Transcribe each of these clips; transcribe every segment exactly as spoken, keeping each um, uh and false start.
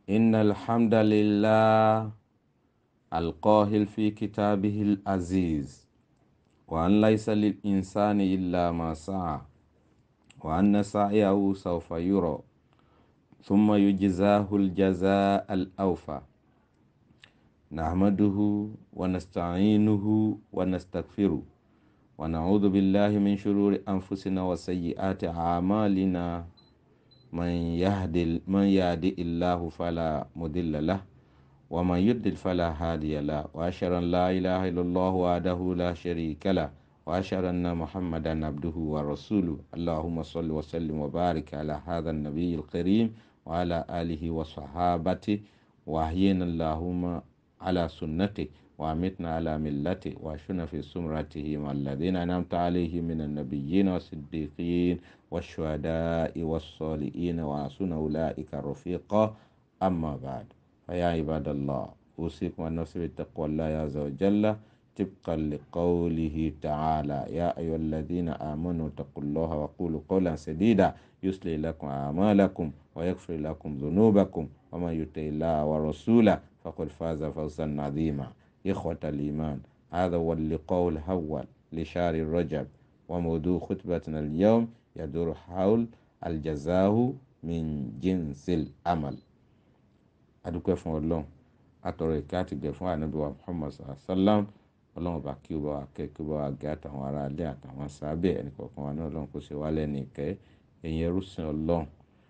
إن الحمد لله القاهل في كتابه العزيز وأن ليس للإنسان إلا ما سعى وأن سعيه سوف يرى ثم يجزاه الجزاء الأوفى. نحمده ونستعينه ونستغفره ونعوذ بالله من شرور أنفسنا وسيئات أعمالنا. من يهدي من يهدي الله فلا مضل له ومن يضلل فلا هادي له وأشهد أن لا إله إلا الله وحده لا شريك له وأشهد أن محمدا عبده ورسوله. اللهم صل وسلم وبارك على هذا النبي الكريم وعلى آله وصحابته وأحينا اللهم على سنته وأمتنا على ملته وأشفنا في سمرته مع الذين أنعمت عليهم من النبيين والصديقين والشهداء والصالحين وحسن أولئك رفيقا. أما بعد، فيا عباد الله، أوصيكم ونفسي بتقوى الله عز وجل طبقا لقوله تعالى: يا أيها الذين آمنوا اتقوا الله وقولوا قولا سديدا يصلح لكم أعمالكم ويغفر لكم ذنوبكم ومن يطع الله ورسوله فقد فاز فوزا عظيما. إخوة الإيمان، هذا هو اللقاء الأول لشهر رجب، وموضوع خطبتنا اليوم يدور حول الجزاء من جنس العمل. adúpẹ́ fún Ọlọ́run, atọrọ ìkẹ́ àti ìgẹ̀ fún Ànábì wa Muhammad sallallahu alaihi wasallam. Ọlọ́run bá kí ó bá wa kẹ́, kí ó bá wa gẹ́ àtàwọn ará ilé àtàwọn sábẹ́ ẹnìkọ̀ọ̀kan wa náà. Ọlọ́run kó ṣe wá lẹ́ni ìkẹ́. Ẹ̀yin ẹrúsìn Ọlọ́run,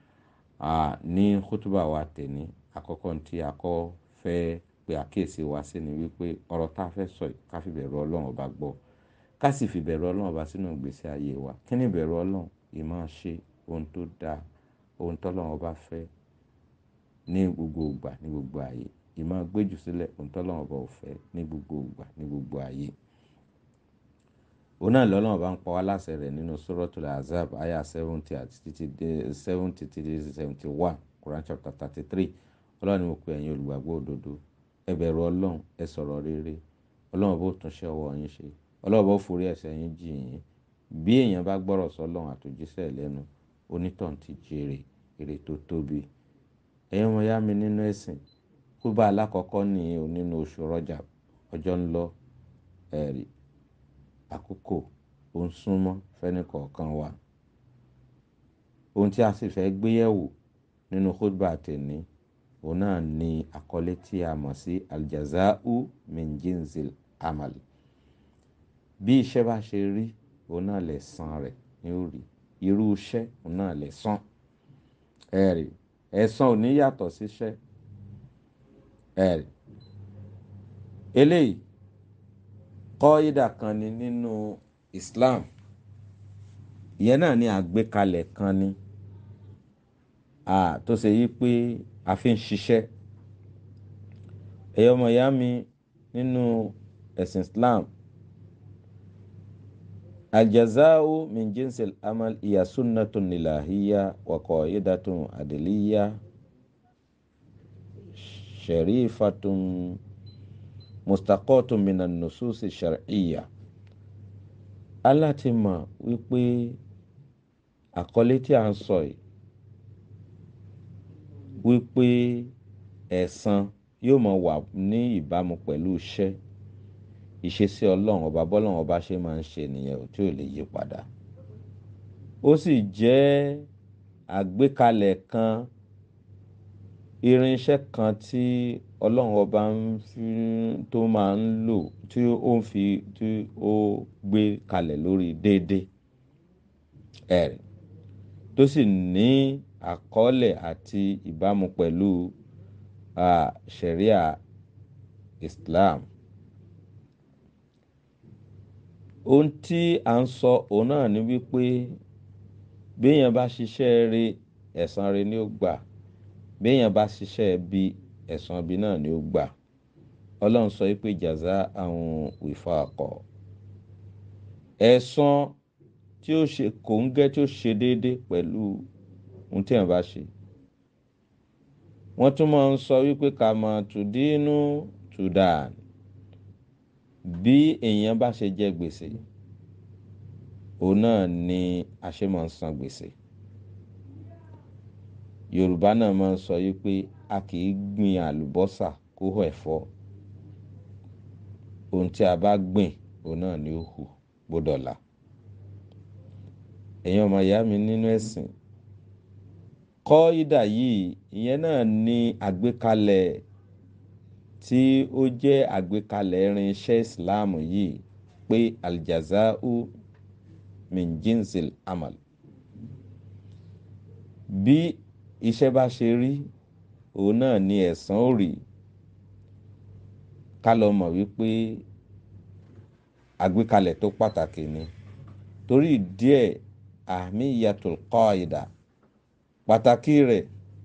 ní khutbah wa tẹ̀ní, àkọ́kọ́ tí a kọ́ fẹ́ pé àkíyèsí wa sí ni wípé ọ̀rọ̀ tá a fẹ́ sọ yìí ká fi bẹ̀rù Ọlọ́run ọba gbọ́, ká sì fi bẹ̀rù Ọlọ́run ọba sínú ìgbésí ayé wa. Kí ni bẹ̀rù Ọlọ́run? Ìmáa ṣe ohun tó dáa, ohun tọ́lọ́run ọba fẹ́ ní gbogbo ìgbà, ní gbogbo ayé. Ìmáa gbéjù sílẹ̀ ohun tọ́lọ́run ọba ò fẹ́ ní gbogbo ìgbà, ní gbogbo ayé. Òun náà lọ́lọ́run ọba ń pa wá láṣẹ rẹ̀ nínú Suratul Ahzab aya seventy àti títí dé seventy títí seventy one, Quran chapter thirty three. Ọlọ́run ni mo pe ẹ̀yin olùgbàgbọ́ òdodo, ẹ bẹ̀rù Ọlọ́run, ẹ sọ̀rọ̀ rere. Ọlọ́run bó tún ṣe ọwọ́ yín ṣe, Ọlọ́run bó forí ẹ̀ṣẹ̀ yín jì yín. Bí èèyàn bá gbọ́rọ̀ sọ́lọ́run àtòjíṣẹ́ lẹ́nu, onítọ̀hún ti jèrè èrè tó tóbi. Ẹ̀yin ọmọ yá mi nínú ẹ̀sìn, khutbah alákọ̀ọ́kọ́ ní nínú oṣù Rajab. Ọjọ́ ń lọ, ẹ̀rí àkókò ó ń súnmọ́ fẹ́ni kọ̀ọ̀kan wa. Ohun tí a sì fẹ́ gbé yẹ̀wò nínú khutbah tẹ̀ní, òun náà ni àkọlé tí a mọ̀ sí aljaza'u min jinsil amal. Bí iṣẹ́ bá ṣe rí, òun náà lẹ̀san rẹ̀ ní ó rí. Irú iṣẹ́ òun náà lẹ̀san. Ẹ̀rí ẹ̀san ò ní yàtọ̀ síṣẹ́. Ẹ̀rí eléyìí kọ́ídà kan ni nínú Islam. Ìyẹn náà ni àgbékalẹ̀ kan ni tó ṣe yí pé a fi ń ṣiṣẹ́. Ẹ̀yin ọmọ ìyá mi nínú ẹ̀sìn Islam, aljaza'u min jinsil amal iya sunnatun ilahiyya wa qa'idatun adiliyya sharifatun mustaqatun minan nususi shar'iyya. Allah ti mọ̀ wípé àkọlé tí a ń sọ yìí, wípé ẹ̀san yóò máa wà ní ìbámu pẹ̀lú iṣẹ́ ìṣesí Ọlọ́run ọba, bọ́lọ́run ọba ṣe máa ń ṣe nìyẹn tí ò lè yí padà. Ó sì jẹ́ àgbékalẹ̀ kan, irinṣẹ́ kan tí Ọlọ́run ọba ń fi tó máa ń lò, tí ó ń fi tí ó gbé kalẹ̀ lórí déédéé. Ẹ̀rí tó sì ní àkọọ́lẹ̀ àti ìbámu pẹ̀lú ṣẹ̀ríà Islam. Ohun tí a ń sọ òun náà ni wípé bí èèyàn bá ṣiṣẹ́ rí, ẹ̀san rí ni ó gbà. Bí èèyàn bá ṣiṣẹ́ bí, ẹ̀san bí náà ni ó gbà. Ọlọ́run sọ wípé jaza'an wifaqa. Ẹ̀san tí ó ṣe kòńgẹ́, tí ó ṣe déédéé pẹ̀lú ohun tí èèyàn bá ṣe. Wọ́n tún máa ń sọ wípé kama tudinu tudan. Bí èèyàn bá ṣe jẹ gbèsè, òun náà ni a ṣe máa ń san gbèsè. Yorùbá náà máa ń sọ yí pé a kì í gbin àlùbọ́sà kó hó ẹ̀fọ́, ohun tí a bá gbìn òun náà ni ó hù gbọ́dọ̀ là. Ẹ̀yin ọmọ ìyá mi nínú ẹ̀sìn, kọ́ídà yìí ìyẹn náà ní àgbékalẹ̀ tí ó jẹ́ àgbékalẹ̀ irinṣẹ́ ìsìláàmù yìí pé aljaza'u min jinsil amal. Bí iṣẹ́ bá ṣe rí òun náà ni ẹ̀san ó rí. Ká lọ mọ̀ wípé àgbékalẹ̀ tó pàtàkì ni. Torí díẹ̀ ahmiyatul qaida, pàtàkì rẹ̀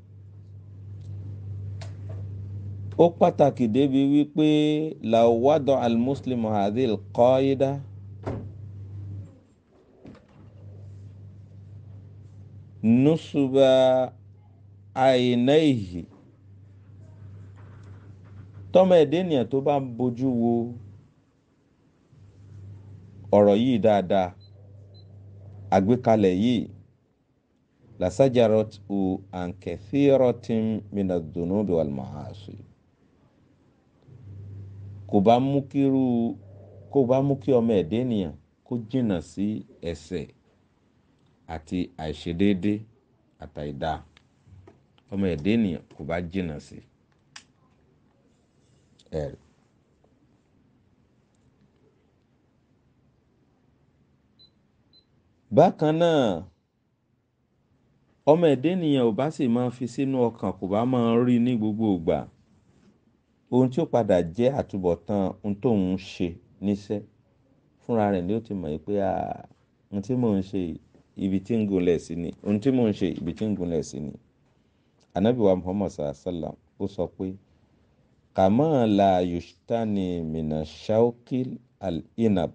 ó pàtàkì débi wípé law wada al-muslimu hadhil qaida nusuba aynayhi. Tọ́mọ ẹ̀dẹ́ ènìyàn tó bá ń bojú wo ọ̀rọ̀ yìí dáadáa, àgbékalẹ̀ yìí lasajarat u an kathiratin minadh-dhunubi wal ma'asi. Kò bá mú kírú kò bá mú kí ọmọ ẹ̀dẹ́ ènìyàn kó jìnnà sí ẹ̀ṣẹ̀ àti àìṣedéédé àtàìdá. Ọmọ ẹ̀dẹ́ ènìyàn kò bá jìnnà sí ẹ̀rí. Bákan náà, ọmọ ẹ̀dẹ́ ènìyàn ò bá sì máa fi sínú ọkàn, kò bá máa rí ní gbogbo ìgbà ohun tí ó padà jẹ́ àtúbọ̀tán ohun tó ń ṣe níṣẹ́, fúnra rẹ̀ ni ó ti mọ̀ pé ohun tí mò ń ṣe ibi tí ń gúnlẹ̀ sí ni ohun tí mò ń ṣe ibi tí ń gúnlẹ̀ sí ni. Ànábì wa Muhammad sallallahu alaihi wasallam ó sọ pé kama la yushtani mina shawkil al-inab.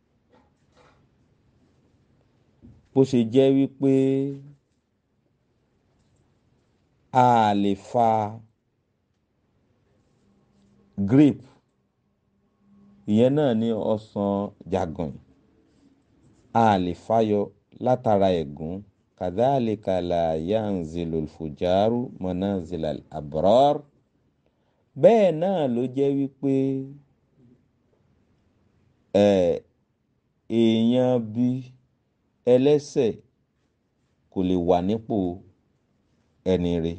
Bó ṣe jẹ́ wípé a lè fa grape, ìyẹn náà ní ọsàn jagun, a lè fayọ látara ẹ̀gún. Kadhalika la yanzilul fujaru manazilal abrar. Bẹ́ẹ̀ náà ló jẹ́ wípé èèyàn bí ẹlẹ́ṣẹ̀ kò lè wà nípò ẹni rere.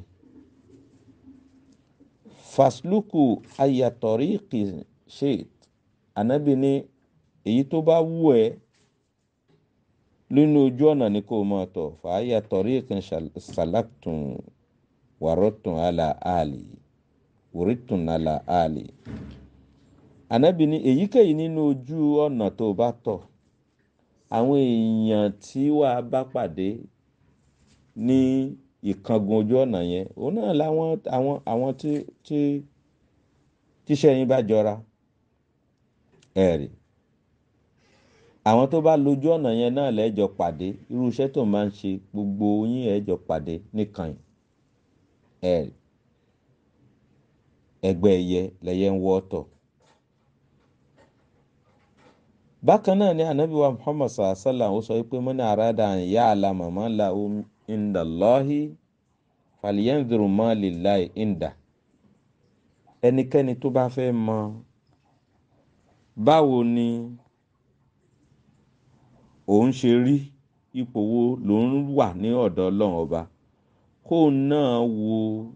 Fasluku ayatoriqi sheit. Ànábì ní èyí tó bá wù ẹ́ nínú ojú ọ̀nà ni kó máa tọ̀. Fa ayatoriqin salaktun waratun ala ali waritun ala ali. Ànábì ní èyíkéyìí nínú ojú ọ̀nà tó bá tọ̀, àwọn èèyàn tí wàá bá pàdé ní ìkángun ojú ọ̀nà yẹn, òun náà làwọn àwọn àwọn tí tí tíṣẹ́ yín bá jọra ẹ̀rí. Àwọn tó bá lójú ọ̀nà yẹn náà lẹ́jọ́ pàdé, irú iṣẹ́ tó máa ń ṣe gbogbo yín ẹ̀jọ̀ pàdé nìkan ẹ̀rí. Ẹgbẹ́ ẹyẹ lẹyẹ ń wọ́ tọ̀. Bákan náà ni Ànábì wa Muhammad sallallahu alaihi wasallam ó sọ wípé man arada an ya'lama ma lahu inda Allahi falyanzur ma lillahi inda. Ẹnikẹ́ni tó bá fẹ́ mọ̀ báwo ni òun ṣe rí, ipò wo lòun wà ní ọ̀dọ̀ Ọlọ́run ọba, kó náà wo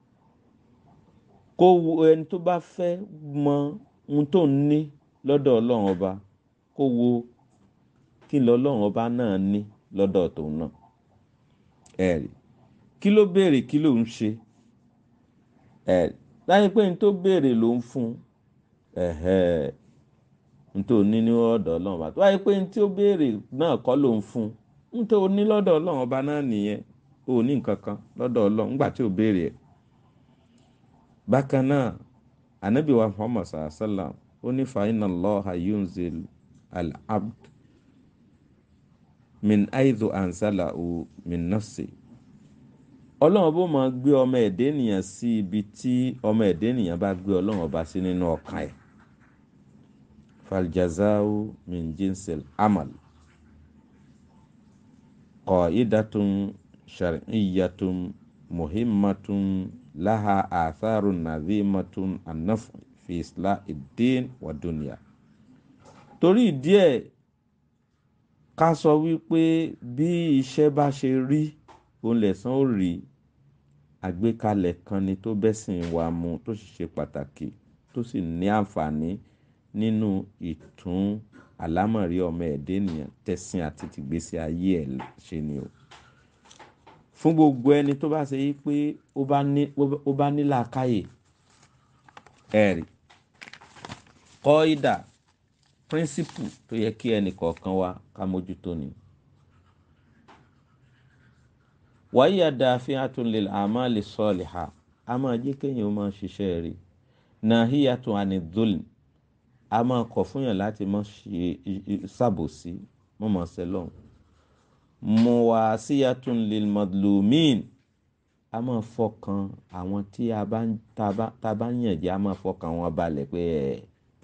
kó wo ẹni tó bá fẹ́ mọ̀ ohun tó ń ní lọ́dọ̀ Ọlọ́run ọba, kó wo kí lọ́lọ́run ọba náà ní lọ́dọ̀ tòun náà ẹ̀rí. Kí ló béèrè, kí ló ń ṣe ẹ̀rí. Láyé pé ní tó béèrè ló ń fún ẹ̀hẹ́ ní tó ní ní ọ̀dọ̀ Ọlọ́run ọba. Láyé pé ní tí ó béèrè náà kọ́ ló ń fún, ní tó ní lọ́dọ̀ Ọlọ́run ọba náà nìyẹn. O ní nǹkan kan lọ́dọ̀ Ọlọ́run nígbà tí ó béèrè ẹ̀. Bákan náà, Ànábì wa Muhammad sallallahu alaihi wasallam ó ní fa inna Allaha yunzil al-abd min aidhu anzalahu min nafsi. Ọlọ́run bó máa gbé ọmọ ẹ̀dẹ́ ènìyàn sí ibi tí ọmọ ẹ̀dẹ́ ènìyàn bá gbé Ọlọ́run ọba sí nínú ọkàn ẹ̀. Faljaza'u min jinsil amal. Qa'idatun shar'iyyatun muhimmatun laha atharun nadhimatun an-naf' fi islahi ad-din wa dunya. Torí ìdí ẹ̀ ká sọ wípé bí iṣẹ́ bá ṣe rí òun lẹ̀san ó rí, àgbékalẹ̀ kan ni tó bẹ́sìn wa mu tó sì ṣe pàtàkì tó sì ní àǹfààní nínú ìtún àlámọ̀rí ọmọ ẹ̀dẹ́ ènìyàn tẹ̀sìn àti tìgbésí ayé ẹ̀ ṣe ni o. Fún gbogbo ẹni tó bá ṣe yí pé ó bá ní ó bá ní làákàyè ẹ̀rí kọ́ídà píríncípù tó yẹ kí ẹnì kọ̀ọ̀kan wa ká mójútó ni. wàyíyá dafi'atun lil a'mali salihah, a máa jẹ́ kéèyàn máa ṣiṣẹ́ rí. nahiyatun ani dhulm, a máa kọ̀ fún yàn láti má ṣe ṣàbòsí mọ́ mọ́ sẹ́lọ̀n. muwasiyatun lil madlumin, a máa fọkàn àwọn tí a bá tá bá yàn jẹ, a máa fọkàn wọn balẹ̀ pé ẹ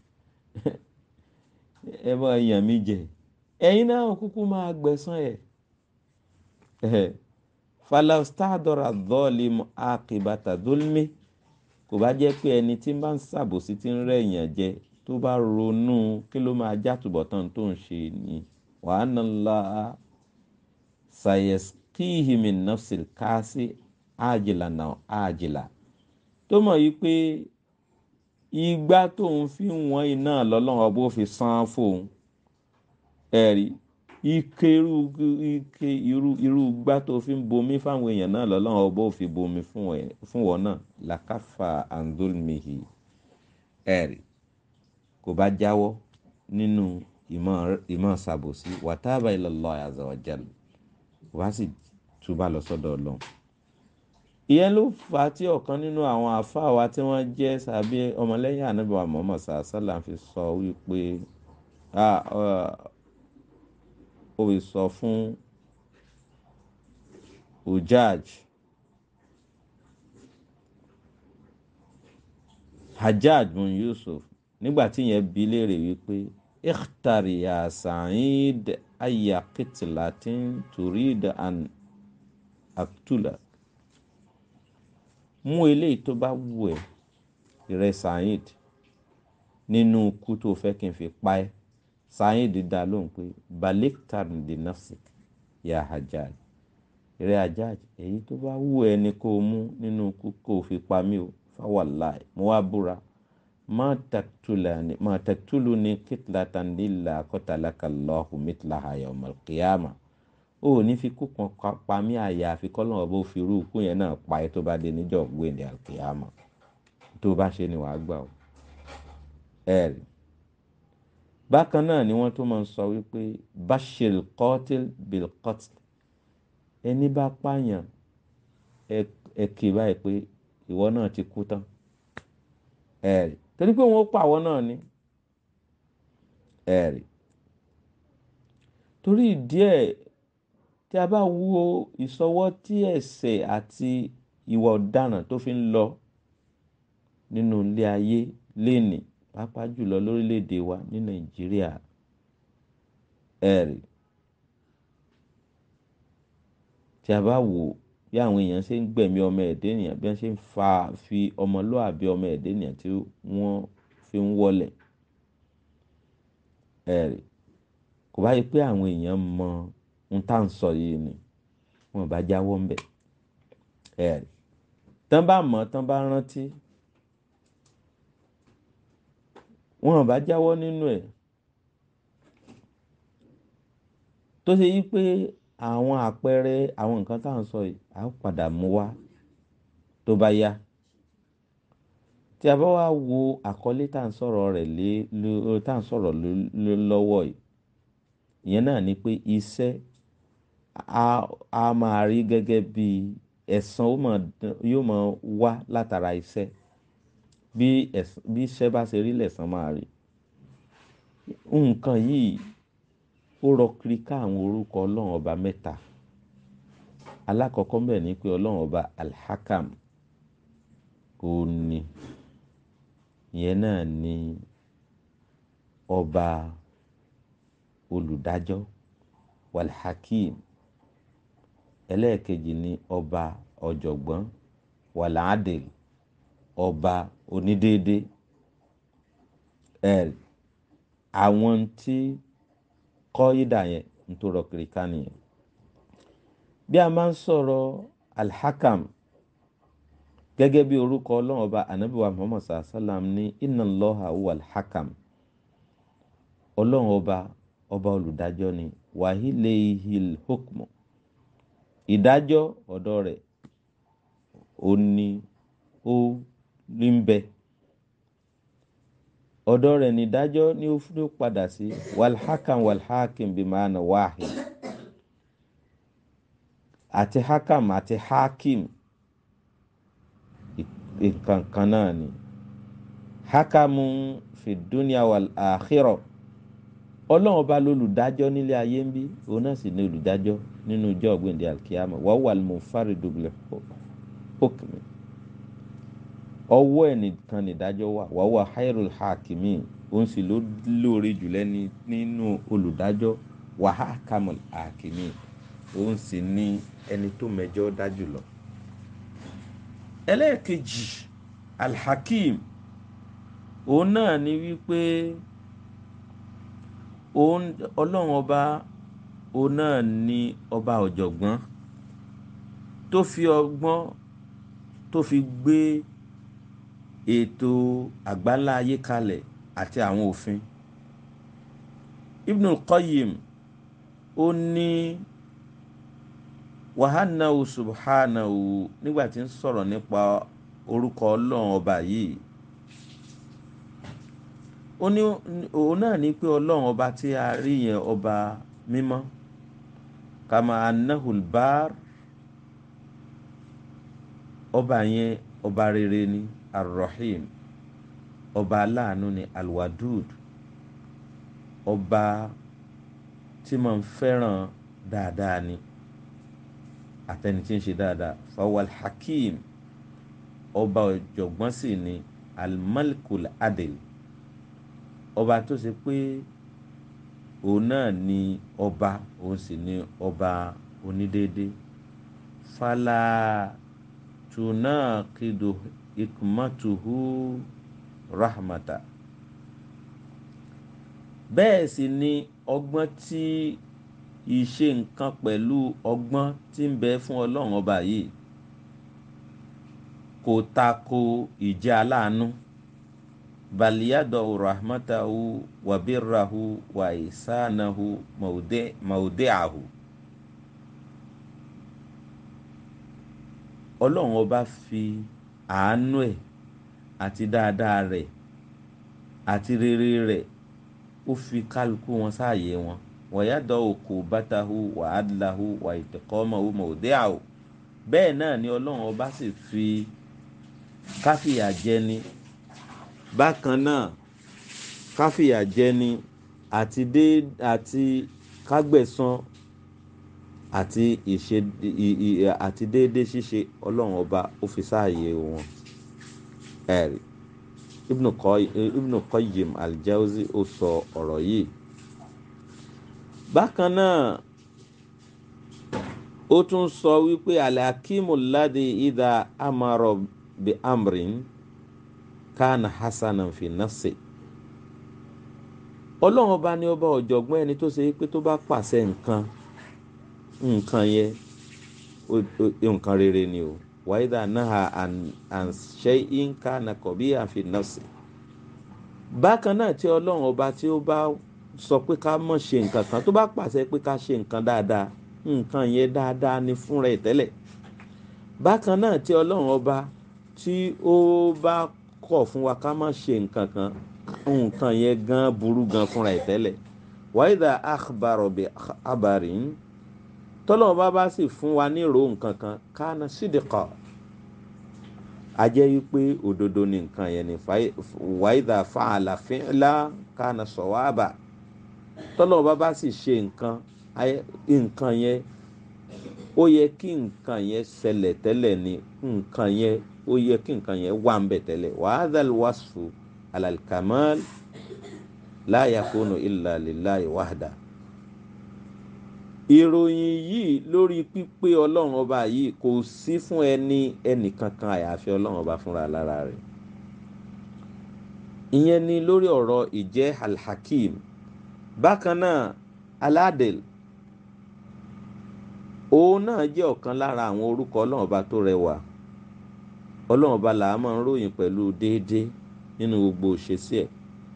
ẹ bá yàn mí jẹ, ẹ̀yin náà kúkú máa gbẹ̀san ẹ̀. falau stahdara dhalimu aqibata dhulmi, kò bá jẹ́ pé ẹni tí ń bá ń ṣàbòsí tí ń rẹ̀ èèyàn jẹ tó bá ronú kí ló máa játùbọ̀tán tó ń ṣe ni wa anna Allaha sayasqihi min nafsil kasi ajilan aw ajila, tó mọ̀ yí pé igbá tóun fi wọ́n iná lọ́lọ́run ọba ó fi san fóun ẹ̀rí ike irú ike irú irú igbá tó fi ń bomi fáwọn èèyàn náà lọ́lọ́run ọba ó fi bomi fún ẹ fún wọn náà lakafa andulmihi ẹ̀rí kò bá jáwọ́ nínú ìmọ̀ ìmọ̀ ṣàbòsí wataba ilallahi azza wa jalla, wá sì túbà lọ sọ́dọ̀ Ọlọ́run. ìyẹn ló fà á tí ọ̀kan nínú àwọn àfáà wa tí wọ́n jẹ́ sàbí ọmọlẹ́yìn Ànábì wa Muhammad sallallahu alaihi wasallam fi sọ wípé ó fi sọ fún Hujjaj Hajjaj bin Yusuf nígbà tí yẹn bi léèrè wípé ikhtar ya Sa'id ayya qitlatin turid an aqtula, mú eléyìí tó bá wù ẹ́ ìrẹ́ Sa'id nínú ikú tó fẹ́ kí n fi pa ẹ́. Sa'id dá lóhùn pé baliktar di nafsik ya Hajjaj, ìrẹ́ Hajjaj èyí tó bá wù ẹ́ ni kó mú nínú ikú kó fi pa mí o, fa wallahi mo wá búra ma taqtulani ma taqtuluni qitlatan illa qatalaka Allahu mithlaha yawmal qiyamah, ó ní fi kú kan pa mí àyàfi k'Ọlọ́run bó fi irú ikú yẹn náà pa ẹ́ tó bá dé níjọ́ gbéǹde al-qiyamah, tó bá ṣe ni wàá gbà o. ẹ̀rí bákan náà ni wọ́n tó máa ń sọ wípé bashir qatil bil qatl, ẹni bá pààyàn ẹ kì í báyìí pé ìwọ náà ti kú tán ẹ̀rí torí pé wọ́n pa àwọn náà ni ẹ̀rí. torí ìdí ẹ̀ tí a bá wo ìsọwọ́ tí ẹ̀ṣẹ̀ àti ìwà ọ̀daràn tó fi ń lọ nínú ilé ayé lénìí pàápàá jùlọ lórílẹ̀‐èdè wa ní Nàìjíríà ẹ̀rí, tí a bá wò bí àwọn èèyàn ṣe ń gbẹ̀mí ọmọ ẹ̀dẹ́ ènìyàn, bí wọ́n ṣe ń fa fi ọmọlúàbí ọmọ ẹ̀dẹ́ ènìyàn tí wọ́n fi ń wọlẹ̀ ẹ̀rí, kò bá yẹ pé àwọn èèyàn mọ ohun tá à ń sọ yìí ni wọ́n bá jáwọ́ ń bẹ̀ ẹ̀rí, tán bá mọ̀ tán bá rántí wọ́n bá jáwọ́ nínú ẹ̀, tó ṣe yí pé àwọn àpẹẹrẹ àwọn nǹkan tá à ń sọ yìí á padà mú wá tó bá yá. tí a bá wá wo àkọlé tá à ń sọ̀rọ̀ rẹ̀ lé tá à ń sọ̀rọ̀ lọ́wọ́ yìí, ìyẹn náà ni pé iṣẹ́ a máa rí gẹ́gẹ́ bí ẹ̀san yóò máa wá látara iṣẹ́, bí iṣẹ́ bá ṣe rí lẹ̀san máa rí. nǹkan yìí ó rọ kiri ká àwọn orúkọ Ọlọ́run ọba mẹ́ta. alákọ̀ọ́kọ́ ń bẹ ní pé Ọlọ́run ọba alhakam kò ní, ìyẹn náà ni ọba olùdájọ́, walhakim ẹlẹ́ẹ̀kejì ni ọba ọ̀jọ̀gbọ́n, wal-adl ọba onídéédé. ẹ̀ àwọn tí kọ́ídà yẹn ń tó rọ kiri ká nìyẹn. bí a máa ń sọ̀rọ̀ alhakam gẹ́gẹ́ bí orúkọ ọlọ́run ọba ànábì wa muhammad sallam ní inna Allaha huwa alhakam, ọlọ́run ọba ọba olùdájọ́ ni, wa ilayhil hukmu ìdájọ́ ọ̀dọ̀ rẹ̀ ó ní ó ní ń bẹ, ọ̀dọ̀ rẹ̀ ní ìdájọ́ ní ó fún padà sí. walhakam walhakim bimaana wahid, àti hakam àti hakim nǹkan kan náà ni. hakamun fi dunya wal akhirah, ọlọ́run ọba lolùdájọ́ nílé ayé ń bí, òun náà sì ní olùdájọ́ nínú ọjọ́ ọ̀gbìndé alkiyama. wa huwa al-munfaridu bil hukmi, ọwọ́ ẹ̀ nìkan nìdájọ́ wà. wa huwa khairul hakimin, òun sì ló lóore jùlọ ní nínú olùdájọ́. wa ahkamul hakimin, òun sì ní ẹni tó mẹjọ́ dá jùlọ. ẹlẹ́ẹ̀kejì alhakim, òun náà ni wípé òun ọlọ́run ọba òun náà ni ọba ọ̀jọ̀gbọ́n tó fi ọgbọ́n tó fi gbé ètò àgbáńlá ayé kalẹ̀ àti àwọn òfin. Ibnul Qayyim ó ní wàhánàwó subhanahu nígbà tí ń sọ̀rọ̀ nípa orúkọ ọlọ́run ọba yìí, ó ní òun náà ní pé ọlọ́run ọba tí a rí yẹn ọba mímọ́, kama annahul bar, ọba yẹn ọba rere ni, arrahim ọba aláàánú ni, alwadud ọba tí máa ń fẹ́ràn dáadáa ni àtẹni tí ń ṣe dáadáa. fawal hakim ọba ọ̀jọ̀gbọ́n sì ni, almalikul adil ọba tó ṣe pé òun náà ni ọba, òun sì ni ọba onídéédé. fala tunaqidu hikmatuhu rahmata, bẹ́ẹ̀ sì ni ọgbọ́n tí ìṣe nǹkan pẹ̀lú ọgbọ́n tí ń bẹ fún ọlọ́run ọba yìí kò tako ìjẹ́ aláàánú. baliyado rahmatahu wa birrahu wa ihsanahu maudi'ahu, ọlọ́run ọba fi àánú ẹ̀ àti dáadáa rẹ̀ àti rere rẹ̀ ó fi kálukú wọn sáàyè wọn. wa yada'u uqubatahu wa adlahu wa intiqamahu maudi'ahu, bẹ́ẹ̀ náà ni ọlọ́run ọba sì fi káfíà jẹni, bákan náà káfíà jẹni àti dé àti kágbẹ̀san àti ìṣe àti déédéé ṣíṣe ọlọ́run ọba ó fi sáàyè wọn. ẹ̀rí Ibn Qayyim al-Jawzi ó sọ ọ̀rọ̀ yìí. bákan náà ó tún sọ wípé al-hakimu alladhi idha amara bi amrin kana hasanan fi nafsi, ọlọ́run ọba ní ọba ọ̀jọ̀gbọ́n ẹni tó ṣe pé tó bá pàṣẹ nǹkan nǹkan yẹn nǹkan rere ni o. wa idha naha an shay'in kana qabihan fi nafsi, bákan náà tí ọlọ́run ọba tí ó bá sọ pé ká má ṣe nǹkan kan, tó bá pàṣẹ pé ká ṣe nǹkan dáadáa, nǹkan yẹn dáadáa ni fúnra ẹ̀ tẹ́lẹ̀. bákan náà tí ọlọ́run ọba tí ó bá kọ̀ fún wa ká má ṣe nǹkan kan, nǹkan yẹn gan burú gan fúnra ẹ̀ tẹ́lẹ̀. wa idha akhbara bi khabarin, tọ́lọ́run bá bá sì fún wa ní ìró nǹkan kan, kana sidqa, a jẹ́ wípé òdodo ni nǹkan yẹn ni. wa idha fa'ala fi'la kana sawaba, tọ́lọ́run bá bá sì ṣe nǹkan, nǹkan yẹn ó yẹ kí nǹkan yẹn ṣẹlẹ̀ tẹ́lẹ̀ ni, nǹkan yẹn ó yẹ kí nǹkan yẹn wà ń bẹ̀ tẹ́lẹ̀. wa hadhal wasfu alal kamal la yakunu illa lillahi wahda, ìròyìn yìí lórí pípé ọlọ́run ọba yìí kò sí fún ẹni ẹnì kankan àyàfi ọlọ́run ọba fúnra lára rẹ̀. ìyẹn ni lórí ọ̀rọ̀ ìjẹ́ alhakim. bákan náà aládìl òun náà jẹ́ ọ̀kan lára àwọn orúkọ ọlọ́run ọba tó rẹwà. ọlọ́run ọba là á máa ń ròyìn pẹ̀lú déédéé nínú gbogbo òṣèṣì ẹ̀.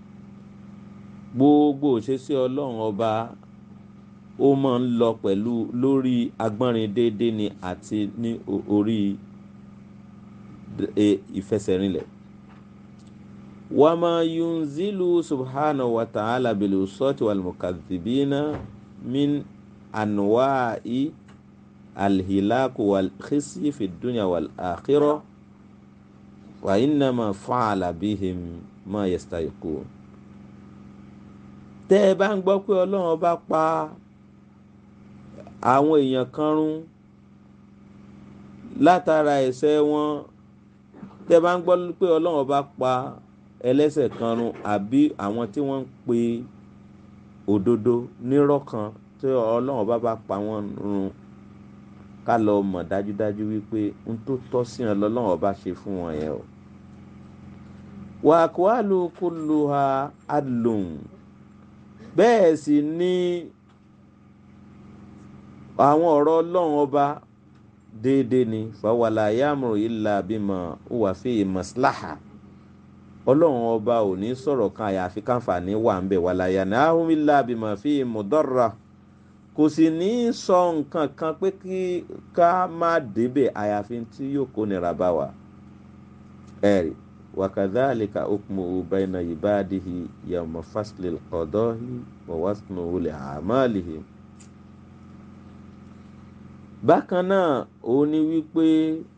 gbogbo òṣèṣì ọlọ́run ọba ó máa ń lọ pẹ̀lú lórí agbọ́nrin déédéé ni àti ní orí ìfẹsẹ̀rinlẹ̀. wa ma yunzilu subhanahu wa ta'ala bil usati wal mukadhibina min anwa'i al-hilak wal khizyi fi dunya wal akhirah wa innama fa'ala bihim ma yastahiqun. tẹ́ ẹ bá ń gbọ́ pé ọlọ́run ọba pa àwọn èèyàn kan run látara ẹ̀ṣẹ̀ wọn, tẹ́ bá ń gbọ́ pé ọlọ́run ọba pa ẹlẹ́ṣẹ̀ kan run àbí àwọn tí wọ́n ń pe òdodo nírọ́ kan tí ọlọ́run ọba bá pa wọ́n run, ká lọ mọ̀ dájúdájú wípé n tó tọ́ sí wọn lọ́lọ́run ọba ṣe fún wọn yẹn o. wa aqwalu kulluha adlun, bẹ́ẹ̀ sì ni àwọn ọ̀rọ̀ ọlọ́run ọba déédéé ni. fawala yamuru illa bima huwa fi maslaha, ọlọ́run ọba ò ní sọ̀rọ̀ kan àyàfi káǹfààní wà ń bẹ̀. wala yanahum illa bima fi mudarra, kò sì ní sọ nǹkan kan pé kí ká má débẹ̀ àyàfi tí yóò kó nira bá wa. ẹ̀rí wa kadhalika hukmuhu bayna ibadihi yawma faslil qadahi wa wasnuhu li a'malihim. bákan náà ó ní wípé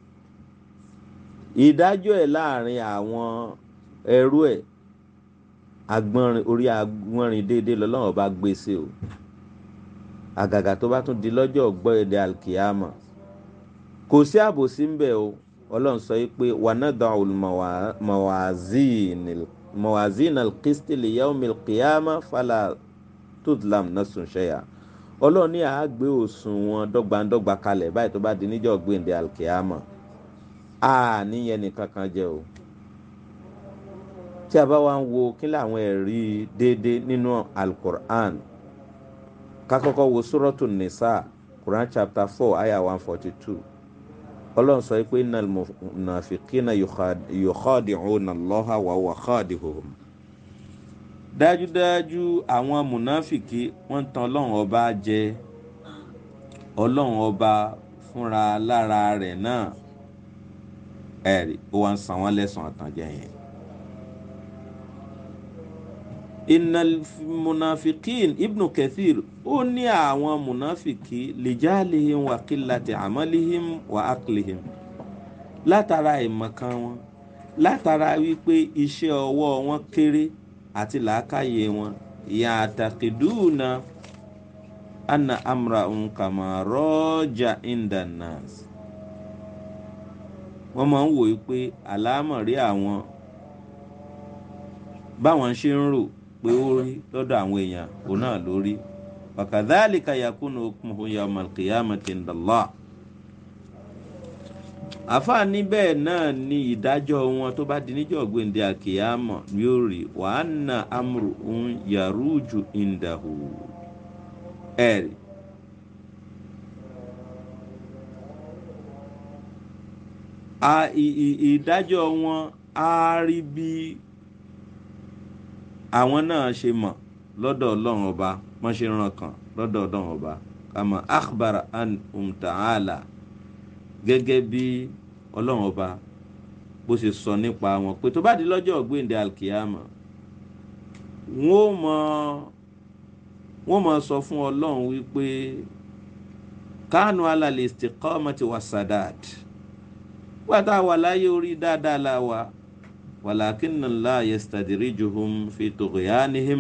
ìdájọ́ ẹ̀ láàrin àwọn ẹrú ẹ̀ agbọ́nrin orí agbọ́nrin déédéé lọ́lọ́run bá gbé sí o. àgàgà tó bá tún di lọ́jọ́ ọgbọ́ èdè alkiyama kò sí àbòsí ń bẹ̀ o. ọlọ́run sọ pé wanada'ul mawazin al-qisti li yawmil qiyama fala tudlam nafsun shay'a. ọlọ́run ní àá gbé òṣùwọ̀n dọ́gbandọ́gba kalẹ̀ báyìí tó bá di níjọ́ gbéǹde alkiyama, a níyẹn nìkan kan jẹ́ o. tí a bá wá ń wo kí làwọn ẹ̀rí déédéé nínú alukur'an, ká kọ́kọ́ wo suratu nisa quran chapter four ayah one forty two. ọlọ́run sọ pé innal munafiqina yukhadi'una Allaha wa huwa khadi'uhum. dájúdájú àwọn mùnáfìkì wọ́n tan ọlọ́run ọba jẹ, ọlọ́run ọba fúnra lára rẹ̀ náà ẹ̀rí ó wá ń san wọ́n lẹ́san àtànjẹ yẹn. innal munafiqin ibnu kathir ó ní àwọn mùnáfìkì lijalihim wa qillati amalihim wa aqlihim, látara ìmọ̀kan wọn, látara wípé iṣẹ́ ọwọ́ wọn kéré àti làákàyè wọn. ya'taqiduna anna amra'un kama raja indan nas, wọ́n máa ń wò wípé àlámọ̀rí àwọn báwọn ṣe ń rò pé ó rí lọ́dọ̀ àwọn èèyàn òun náà lórí. wa kadhalika yakunu hukmuhu yawmal qiyamati indallah. àfáà níbẹ̀ náà ni ìdájọ́ wọn tó bá di níjọ́ gbéǹde àkìyámọ̀ yóò rí. wa anna amruhum yaruju indahu. ẹ̀rí ìdájọ́ wọn á rí bí àwọn náà ṣe mọ̀ lọ́dọ̀ ọlọ́run ọba, wọ́n ṣe ràn kàn lọ́dọ̀ ọlọ́run ọba. kama akhbara an um ta'ala, gẹ́gẹ́ bí ọlọ́run ọba bó ṣe sọ nípa wọn pé tó bá di lọ́jọ́ ọ̀gbìndé alkiyama wọ́n mọ̀ wọ́n mọ̀ sọ fún ọlọ́run wípé kánú ala al-istiqamati was-sadad, wàtá wà láyé orí dáadáa la wà, walakinna Allah yastadrijuhum fi tughyanihim.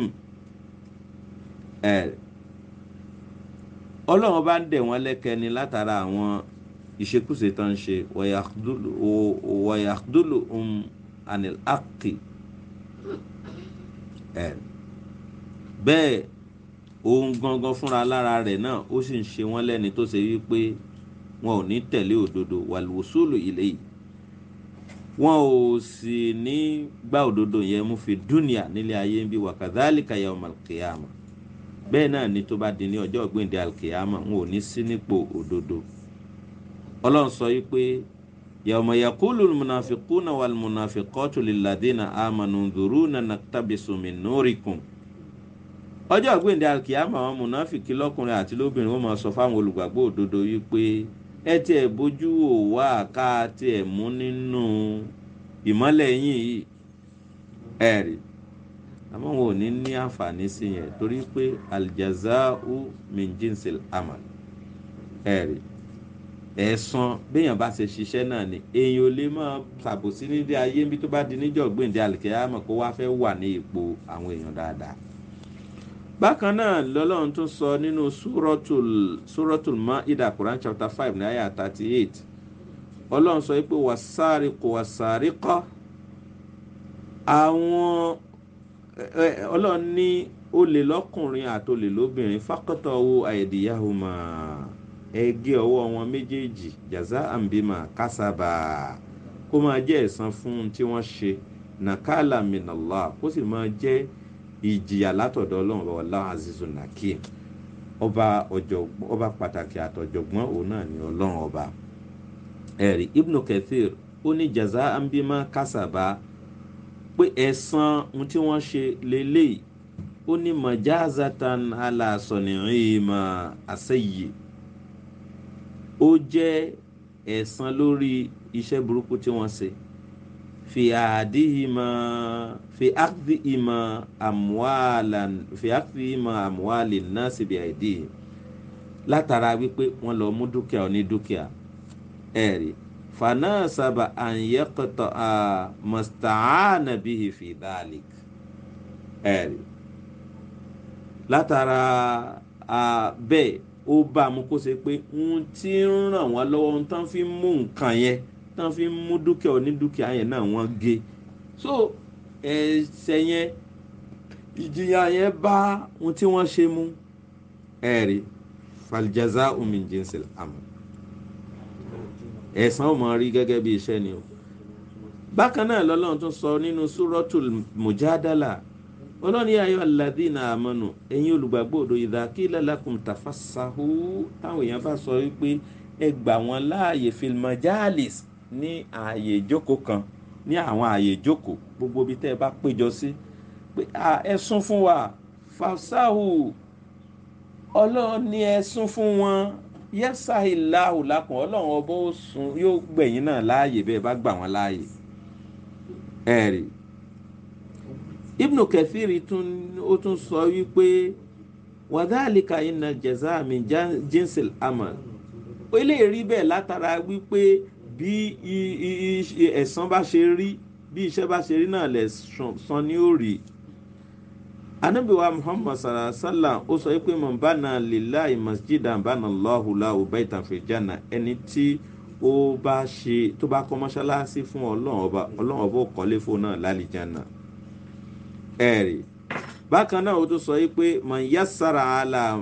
ẹ̀ ọlọ́run bá ń dẹ̀ wọ́n lẹ́kẹ̀ẹ́ni látara àwọn ìṣekúṣe tó ń ṣe. wa yakhduluhum anil haqqi. ẹ̀ bẹ́ẹ̀ òun gangan fúnra lára rẹ̀ náà ó sì ń ṣe wọ́n lẹ́ni tó ṣe wípé wọn ò ní tẹ̀lé òdodo wàlúwòsólù ilé yìí, wọn ò sì ní gbá òdodo yẹn mú fi dúnìá nílé ayé ń bí wàkàdálìkà yawmal qiyamah, bẹ́ẹ̀ náà ni tó bá di ní ọjọ́ ìgbéǹde alkiyama wọn ò ní sí nípò òdodo. Ọlọ́run sọ wípé yawma yaqulul munafiquna wal munafiqatu lilladhina amanu ndhuruna naktabisu min nurikum. Ọjọ́ ìgbéǹde alkiyama àwọn munafiki lọ́kùnrin àti lóbìnrin wọ́n máa sọ fáwọn olùgbàgbọ́ òdodo wípé ẹ tí ẹ bójú wò wá ká tí ẹ mú nínú ìmọ́lẹ̀ yín yìí ẹ̀rí, àmọ́ wọn ò ní ní àǹfààní sí yẹn torí pé aljaza'u min jinsil amal ẹ̀rí, ẹ̀san béèyàn bá ṣe ṣiṣẹ́ náà ni. èèyàn ò lè máa ṣàbòsí nílé ayé bí tó bá di níjọ́ gbèǹde àlìkìyámà kó wá fẹ́ wà ní ipò àwọn èèyàn dáadáa. Bákan náà lọ́lọ́run tún sọ nínú suratul suratul Ma'idah Quran chapter five ní àyà thirty eight, Ọlọ́run sọ pé wasariqu wasariqa, àwọn Ọlọ́run ní olè lọ́kùnrin àti olè lóbìnrin faqta'u aydiyahuma, ẹ gé ọwọ́ wọn méjèèjì jaza'an bima kasaba, kó máa jẹ́ ẹ̀san fún tí wọ́n ṣe, nakala minallah, kó sì máa jẹ́ ìjìyà látọ̀dọ̀ Ọlọ́run wallahu azizun hakim, ọba ọ̀jọ̀gbọ́n ọba pàtàkì àtọ̀jọ̀gbọ́n òun náà ni Ọlọ́run ọba. Ẹ̀rí Ibn Kathir ó ní jaza'an bima kasaba pé ẹ̀san ohun tí wọ́n ṣe lélẹ́yìí, ó ní majazatan ala sani'ima asayyi, ó jẹ́ ẹ̀san lórí iṣẹ́ burúkú tí wọ́n ṣe, fi àdìhìmọ̀ fi àkdìhìmọ̀ àmúwàlàn fi àkdìhìmọ̀ àmúwàlì náà síbi àìdí, látara wípé wọ́n lọ mú dúkìá oní dúkìá. Ẹ̀rí fana sábà àyẹ̀kọ̀tọ̀ musta'ana bihi fi dhalik, ẹ̀rí látara bẹ́ẹ̀ ó bá mú kó ṣe pé ohun tí ń ràn wọ́n lọ́wọ́ ohun tán fi ń mú nǹkan yẹn tán fi ń mú dúkìá onídúkìá yẹn náà wọ́n gé. So ẹ̀ṣẹ̀ yẹn ìjìyà yẹn bá ohun tí wọ́n ṣe mú. Ẹ̀rí faljaza'u min jinsil amal, ẹ̀san ó máa rí gẹ́gẹ́ bí iṣẹ́ ni o. Bákan náà lọ́lọ́run tún sọ nínú suratul Mujadala, Ọlọ́run ya ayyuhal ladhina amanu, ẹ̀yin olùgbàgbọ́ òdodo, idha qila lakum tafassahu, táwọn èèyàn bá sọ wípé ẹ gbà wọ́n láàyè fil majalis, ní ààyè ìjókòó kan, ní àwọn ààyè ìjókòó gbogbo bí tẹ́ ẹ bá péjọ sí, pé ẹ sún fún wa, fafsahu, Ọlọ́run ní ẹ sún fún wọn, yafsahillahu lakum, Ọlọ́run ọba ó sún yóò gbẹ̀yìn náà láàyè bẹ́ẹ̀ bá gbà wọ́n láàyè. Ẹ̀rí Ibn Kathir tún ó tún sọ wípé wadhalika inna jazaa min jinsil amal, ó lè rí bẹ́ẹ̀ látara wípé bí ẹ̀san bá ṣe rí, bí iṣẹ́ bá ṣe rí náà lẹ̀ san ní ó rí. Ànábì wa Muhammad sallallahu alaihi wasallam ó sọ wípé man bana lillahi masjidan bana Allahu lahu baytan fil janna, ẹni tí ó bá ṣe tó bá kọ́ mọ́ṣáláṣí fún Ọlọ́run ọba, Ọlọ́run ọba ó kọ́lé fún náà lálìjánnà. Ẹ̀rí bákan náà ó tún sọ wípé man yassara ala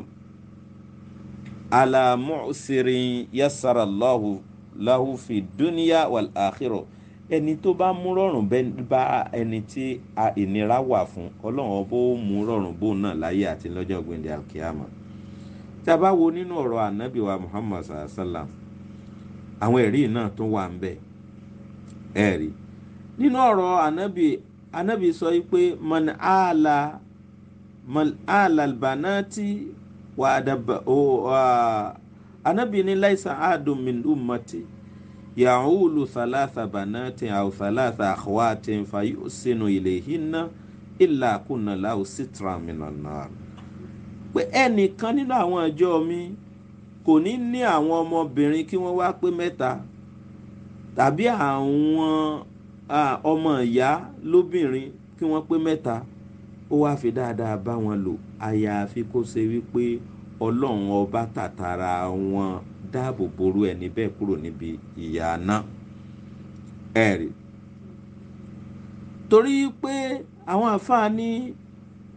ala mu'sirin yassara Allahu lahu fi dunya wal akhirah, ẹni tó bá mú rọrùn bá ẹni tí ìnira wà fún, Ọlọ́run ọba ó mú rọrùn bóun náà láyé àti lọ́jọ́ gbẹ̀ndẹ̀ alkiyama. Tí a bá wo nínú ọ̀rọ̀ ànábì wa Muhammad sallallahu alaihi wasallam, àwọn ẹ̀rí náà tún wà ń bẹ. Ẹ̀rí nínú ọ̀rọ̀ ànábì ànábì sọ wípé man ala man ala albanati wa adaba o ànábì ní laisa adum min ummati ya'ulu thalatha banatin aw thalatha akhwatin fayusinu ilayhinna illa kunna lahu sitran minan nar, pé ẹnìkan nínú àwọn ìjọ mi kò ní ní àwọn ọmọbìnrin kí wọ́n wá pé mẹ́ta, tàbí àwọn ọmọ ìyá lóbìnrin kí wọ́n pé mẹ́ta, ó wá fi dáadáa bá wọn lò, àyàfi kó ṣe wípé Ọlọ́run ọba tàtàrà wọn dáàbò ború ẹni bẹ́ẹ̀ kúrò níbi ìyà náà. Ẹ̀rí torí pé àwọn àfáà ní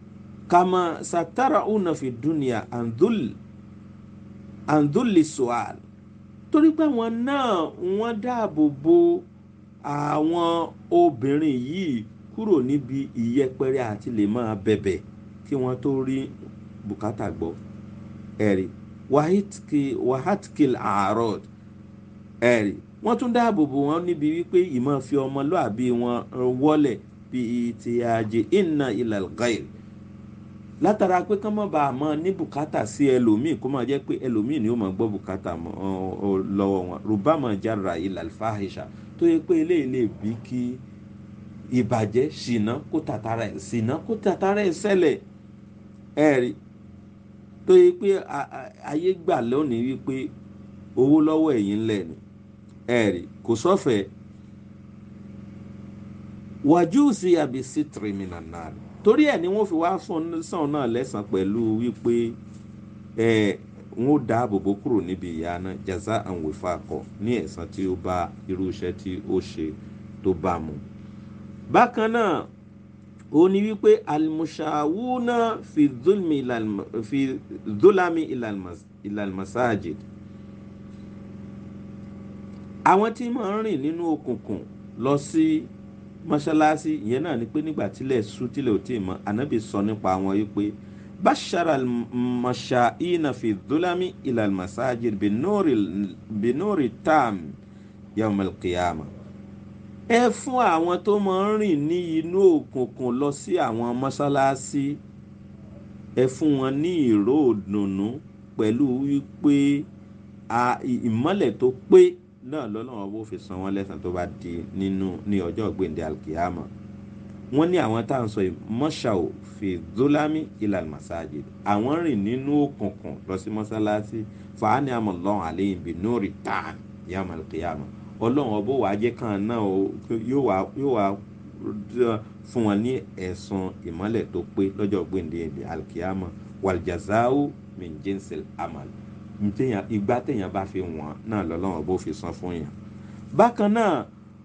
kama satarauna fi dunya andul andulli sual torí pé wọn náà wọ́n dáàbò bo àwọn obìnrin yìí kúrò níbi ìyẹpẹrẹ àti lè máa bẹ̀bẹ̀ kí wọ́n tó rí bùkátà gbọ́ ẹ̀rí wahatkil arod ẹ̀rí wọ́n tún dáàbò bò wọ́n níbi wípé ìmọ̀ fi ọmọlúàbí wọn wọlẹ̀ bí ti àjẹ inna ilal ghair látara pé kán mọ́ bá a mọ́ ní bùkátà sí ẹlòmíì kó máa jẹ́ pé ẹlòmíì ni ó máa gbọ́ bùkátà lọ́wọ́ wọn rubama jarra ilal fahisha tó yẹ pé eléyìí lè bí kí ìbàjẹ́ ṣìnà kó tàtàrà ẹ̀ ṣìnà kó tàtàrà ẹ̀ ṣẹlẹ̀ ẹ̀rí tó yẹ pé ayé gbà lónìí wípé owó lọ́wọ́ ẹ̀yìn ńlẹ̀ ni ẹ̀rí kò sọ́fẹ̀ẹ́ wàjú sí àbí sítírì mìíràn náà torí ẹ̀ ni wọ́n fi wá sàn náà lẹ́sàn pẹ̀lú wípé ẹ̀ wọ́n dáàbò bò kúrò níbi ìyà náà jaza'an wifaqa ní ẹ̀san tí ó bá irú iṣẹ́ tí ó ṣe tó bá mu. bákan náà ó ní wípé almushawuna fi dhulmi fi dhulami ilal masajid àwọn tí máa ń rìn nínú òkùnkùn lọ sí mọ́ṣáláṣí ìyẹn náà ni pé nígbà tílẹ̀ ṣú tílẹ̀ ò tí ì mọ́ ànábì sọ nípa àwọn yìí pé bashara al-masha'ina fi dhulami ila al-masajid binuri tam yawm al-qiyama ẹ fún àwọn tó máa ń rìn ní inú òkùnkùn lọ sí àwọn mọ́ṣáláṣí ẹ fún wọn ní ìró òdùnnú pẹ̀lú wípé ìmọ́lẹ̀ tó pé náà lọ́lọ́wọ́ bó fi san wọ́n lẹ́san tó bá di nínú ní ọjọ́ gbèǹde alkiyama wọ́n ní àwọn tá à ń sọ yìí mọ́ṣáò fi dhulami ilal masajid àwọn rìn nínú òkùnkùn lọ sí mọ́sálásí fàánì amọ̀lọ́hùn àléyìn bí nóòrì tán yawm alkiyama ọlọ́run ọbọ̀ wàá jẹ́ kan náà yóò wá fún wọn ní ẹ̀san ìmọ́lẹ̀ tó pé lọ́jọ́ gbèǹde alkiyama waljazau min jinsil amal ìgbà téèyàn bá fi wọ́n náà lọ́lọ́run bó fi san fún yàn. bákan náà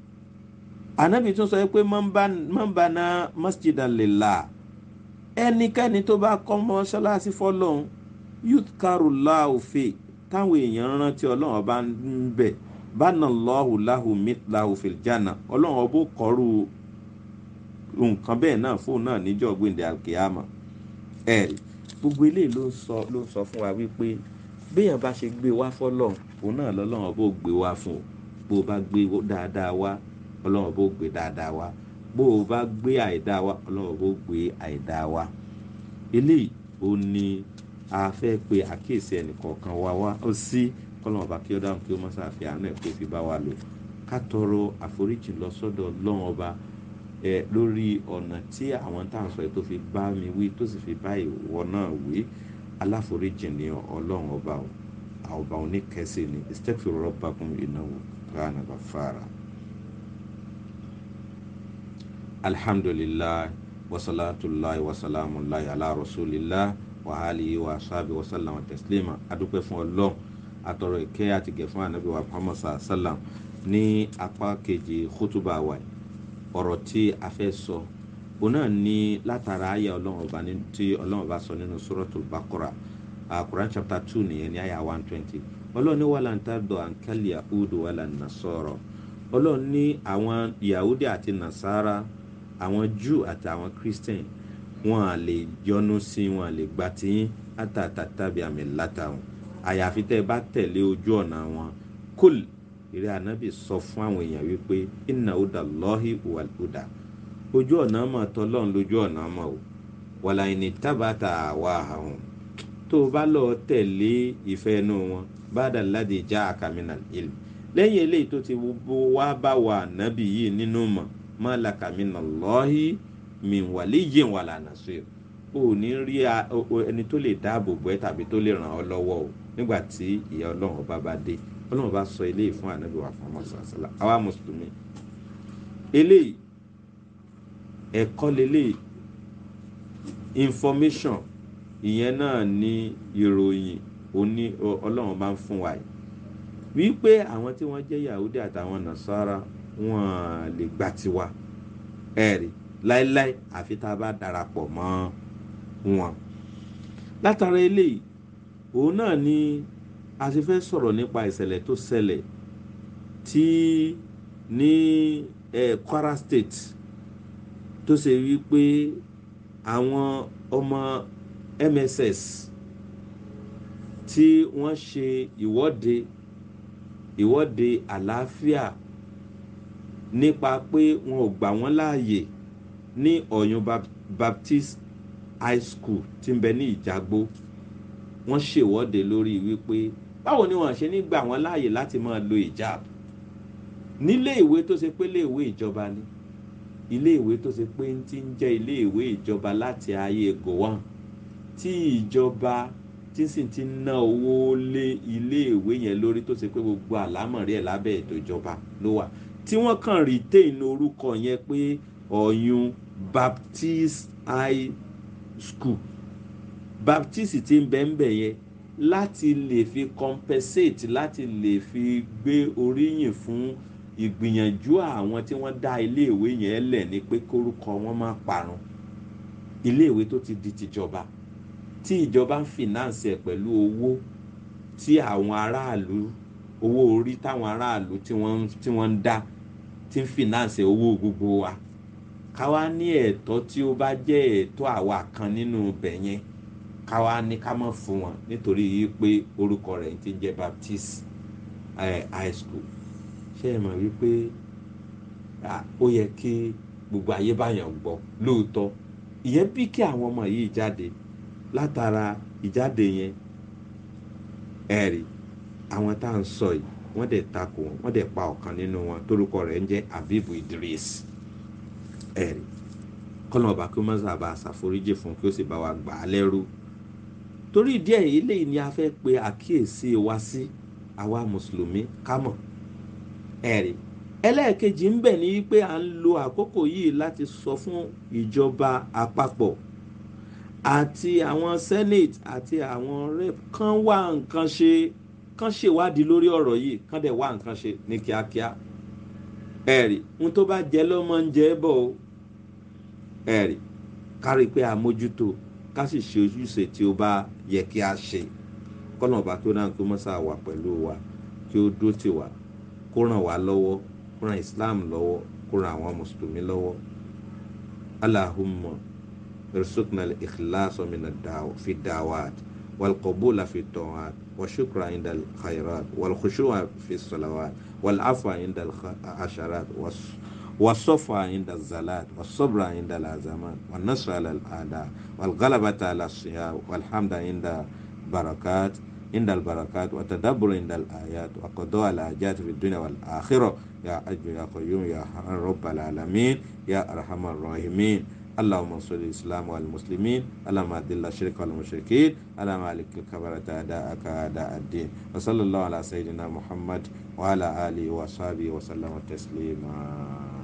ànábì tún sọ pé man bana masjidan lillah ẹnikẹ́ni tó bá kọ́ mọ́ṣáláṣí fọ́lọ́run yudhkarullahu fi táwọn èèyàn rántí ọlọ́run ọba ń bẹ̀ banallahu lahu mithlahu fil janna ọlọ́run ọba ó kọ́rù nǹkan bẹ́ẹ̀ náà fóun náà níjọ́ gbèǹde alkiyama ẹ̀rí gbogbo eléyìí ló ń sọ fún wa wípé béèyàn bá ṣe gbé wá fọ́lọ́run òun náà lọ́lọ́run bó gbé wá fún o bó o bá gbé dáadáa wá ọlọ́run bó gbé dáadáa wá bó o bá gbé àìdáa wá ọlọ́run bó gbé àìdáa wá eléyìí ó ní a fẹ́ pe àkíyèsí ẹnìkọ̀ọ̀kan wá wá ó sí kọ́lọ́run ọba kí ó dáhùn kí ó má ṣàfihàn náà kó fi bá wa lò ká tọrọ àforíjì lọ sọ́dọ̀ ọlọ́run ọba ẹ lórí ọ̀nà tí àwọn tá à ń sọ yìí tó fi bá mi wí tó sì fi bá ìwọ náà wí aláforíjì ni ọlọ́run ọba ọba oníkẹsì ni istaghfiru rabbakum innahu kana ghaffara. alhamdulillah wasalatullahi wasalamullahi ala rasulillah wa alihi wa sahbihi wa sallam taslima adúpẹ́ fún ọlọ́run àtọ̀rọ̀ ìkẹ́ àti gẹ̀ fún ànábì wa Muhammad sallam ní apá kejì khutbah wa ọ̀rọ̀ tí a fẹ́ sọ òun náà ní látara àyà ọlọ́run ọba tí ọlọ́run ọba sọ nínú suratul Baqara Quran chapter two nìyẹn ní àyà one twenty ọlọ́run ní walan tardo ankal yahudu walan nasara ọlọ́run ní àwọn yahudi àti nasara àwọn Jew àti àwọn Christian wọn à lè yọ́nú sí wọn à lè gbà tí àtàtàtàbí àmì látàwọn àyàfi tẹ́ bá tẹ̀lé ojú ọ̀nà wọn kúl ìrẹ́ ànábì sọ fún àwọn èèyàn wípé inna hudallahi huwal huda ojú ọ̀nà mọ̀ tọ́lọ́run lójú ọ̀nà mọ̀ o wàlà ìní tábàtà àwa àwọn tó o bá lọ tẹ̀lé ìfẹ́ inú wọn ba'da alladhi ja'aka minal ilm lẹ́yìn eléyìí tó ti wá bá wa ànábì yìí nínú mọ̀ ma laka minallahi min waliyyin wala nasir o ní rí ẹni tó lè dáàbò bò ẹ́ tàbí tó lè ràn ọ́ lọ́wọ́ o nígbà tí ìyà ọlọ́run ọba bá dé ọlọ́run bá sọ eléyìí fún ànábì wa Muhammad sallallahu alaihi wasallam àwa mùsùlùmí eléyìí ẹ̀kọ́ lélẹ́yìí information ìyẹn náà ní ìròyìn òní ọlọ́run bá ń fún wa yìí wípé àwọn tí wọ́n jẹ́ Yahudi àtàwọn Nasara wọn lè gbà tiwa ẹ̀rí láíláí àfi tá a bá darapọ̀ mọ́ wọn. Látara eléyìí òun náà ni a ṣe fẹ́ sọ̀rọ̀ nípa ìṣẹ̀lẹ̀ tó ṣẹlẹ̀ tí ní eh, Kwara State tó ṣe wípé àwọn ọmọ M S S tí wọ́n ṣe ìwọ́de ìwọ́de àlàáfíà nípa pé wọn ò gbà wọ́n láàyè ní Ọ̀yún Baptist High School tí ń bẹ ní Ìjàgbó. Wọ́n ṣèwọ́de lórí wípé báwo ni wọ́n ṣe ní gbà wọ́n láàyè láti máa lo ìjáàb nílé ìwé tó ṣe pé ilé ìwé ìjọba ni, ilé ìwé tó ṣe pé ti ń jẹ́ ilé ìwé ìjọba láti ayé Gowon, tí ìjọba tí sì ti ná owó lé ilé ìwé yẹn lórí tó ṣe pé gbogbo àlámọ̀rí ẹ̀ lábẹ́ ètò ìjọba ló wà, tí wọ́n kàn retain orúkọ yẹn pé Ọ̀yún Baptist High School. Baptist tí ń bẹ ń bẹ yẹn láti lè fi compensate, láti lè fi gbé oríyìn fún ìgbìyànjú àwọn tí wọ́n dá iléèwé yẹn lẹ̀ ní pé kórúkọ wọn má parun. Iléèwé tó ti di tìjọba, tí ìjọba ń finance ẹ̀ pẹ̀lú owó tí àwọn aráàlú, owó orí táwọn aráàlú tí wọ́n tí wọ́n ń dá, tí ń finance owó gbogbo wa. Ká wá ní ẹ̀tọ́ tí ó bá jẹ́ ẹ̀tọ́ àwa kan nínú ibẹ̀ yẹn, ká wá ní ká má fún wọn nítorí pé orúkọ rẹ̀ ti ń jẹ́ Baptist eh, High School. Ṣé ẹ mọ̀ wípé ó yẹ kí gbogbo ayé báyàn gbọ́ lóòótọ́? Ìyẹn bí kí àwọn ọmọ yìí jáde. Látara ìjáde yẹn ẹ̀rí àwọn tá à ń sọ yìí wọ́n dẹ̀ takò wọn, wọ́n dẹ̀ pa ọ̀kan nínú wọn torúkọ rẹ̀ ń jẹ́ Habibu Idris. Ẹ̀rí kọ́nà ọba kí ó má sábà ṣàforíjì fún kí ó sì bá wa gbà á lẹ́rú. Torí ìdí èyí eléyìí ni a fẹ́ pe àkíyèsí wa sí àwa mùsùlùmí ká mọ̀. Ẹ̀rí ẹlẹ́ẹ̀kejì ń bẹ ní wípé à ń lo àkókò yìí láti sọ fún ìjọba àpapọ̀ àti àwọn senate àti àwọn rep kán wá nǹkan ṣe, kán ṣèwádìí lórí ọ̀rọ̀ yìí, kán dẹ̀ wá nǹkan ṣe ní kíákíá. Ẹ̀rí ohun tó bá jẹ lọ́mọ ń jẹ bọ̀ o. Ẹ̀rí kárí pé àmójútó ká sì ṣe ojúṣe tí ó bá yẹ kí a ṣe. Kọ́nà ọba tó náà kó mọ́sá wà pẹ̀lú wa, kí ó dó tì wá, kó ràn wá lọ́wọ́, kó ràn Islam lọ́wọ́, kó ràn àwọn mùsùlùmí lọ́wọ́. Allahumma irzuqna al-ikhlasa min ad-da'wa fi ad-da'awat wal qabula fi at-ta'at wa shukra 'inda al-khayrat wal khushu'a fi as-salawat wal 'afwa 'inda al-asharat والصفا عند الزلات والصبر عند الأزمات والنصر على الأعداء والغلبة على الصيام والحمد عند بركات عند البركات والتدبر عند الآيات وقضاء الحاجات في الدنيا والآخرة يا حي يا قيوم يا رب العالمين يا أرحم الراحمين. اللهم انصر الإسلام والمسلمين، اللهم أذل الشرك والمشركين، اللهم عليك الكبرة أعداءك أعداء الدين. وصلى الله على سيدنا محمد وعلى آله وصحبه وسلم تسليما.